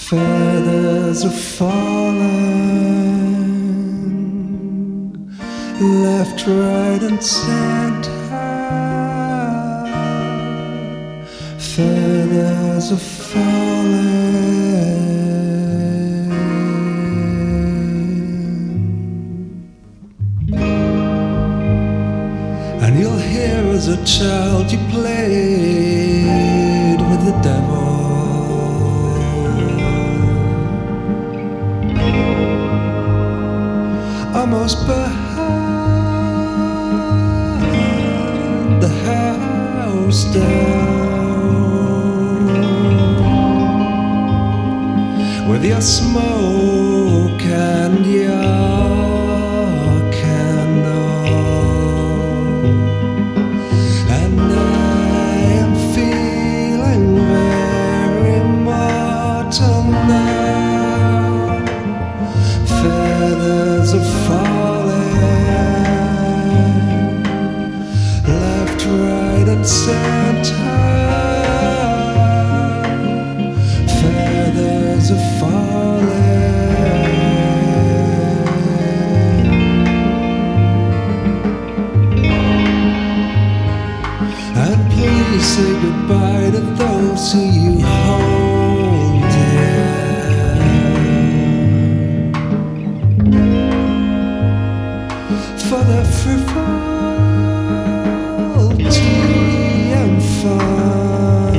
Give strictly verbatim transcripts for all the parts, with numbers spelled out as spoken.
Feathers are falling, left, right, and center. Feathers are falling, and you'll hear as a child you played with the devil. Almost behind the house down, with your smoke and your candle. And I am feeling very mortal now. Feathers are falling, left, right, and center. Feathers are falling, and please say goodbye to those who you hold dear. For the frivolity and fun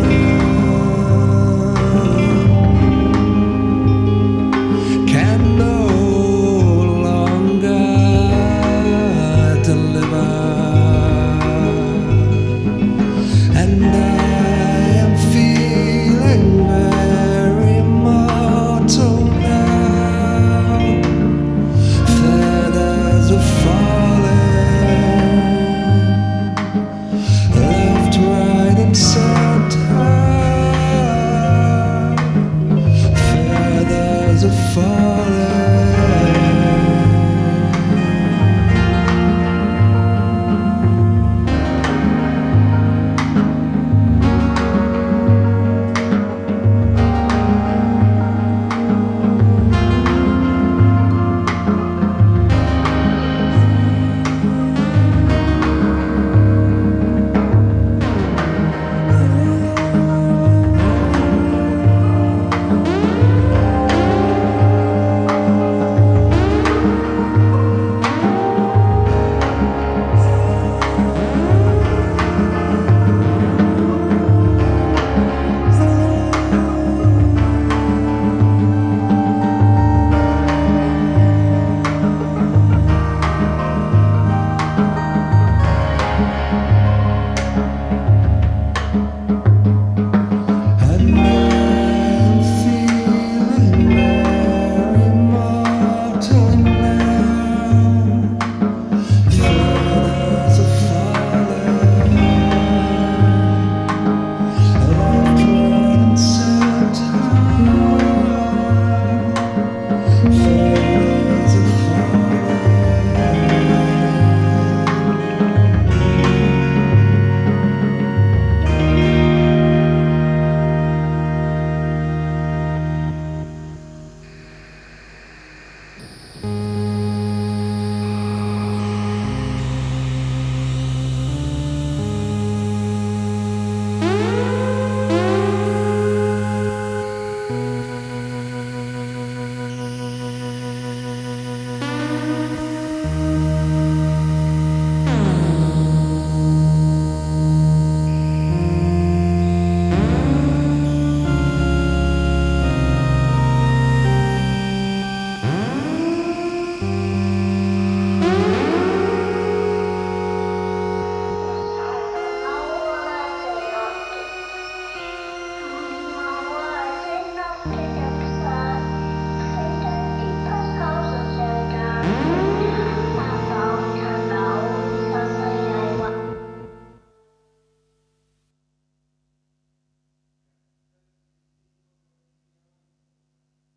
can no longer deliver, and I